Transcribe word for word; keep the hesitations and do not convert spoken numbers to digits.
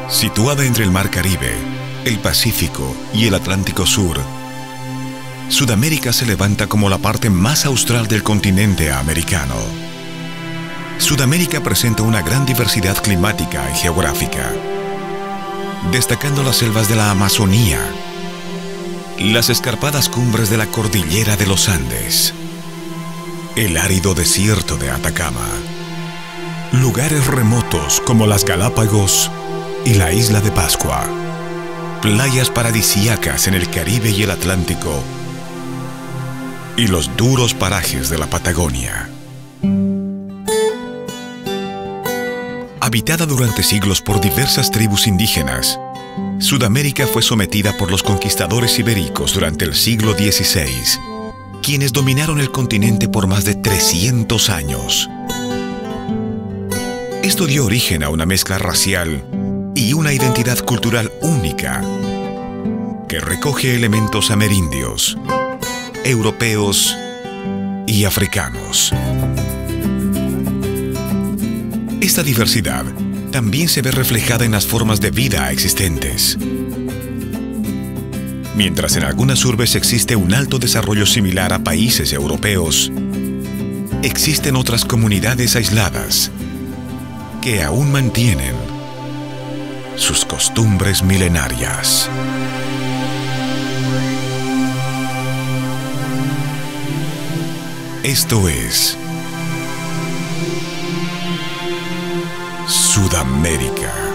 Situada entre el Mar Caribe, el Pacífico y el Atlántico Sur, Sudamérica se levanta como la parte más austral del continente americano. Sudamérica presenta una gran diversidad climática y geográfica, destacando las selvas de la Amazonía, las escarpadas cumbres de la cordillera de los Andes, el árido desierto de Atacama, lugares remotos como las Galápagos y la isla de Pascua, playas paradisíacas en el Caribe y el Atlántico, y los duros parajes de la Patagonia. Habitada durante siglos por diversas tribus indígenas, Sudamérica fue sometida por los conquistadores ibéricos durante el siglo dieciséis, quienes dominaron el continente por más de trescientos años. Esto dio origen a una mezcla racial y una identidad cultural única, que recoge elementos amerindios, europeos y africanos. Esta diversidad también se ve reflejada en las formas de vida existentes. Mientras en algunas urbes existe un alto desarrollo similar a países europeos, existen otras comunidades aisladas que aún mantienen sus costumbres milenarias. Esto es Sudamérica.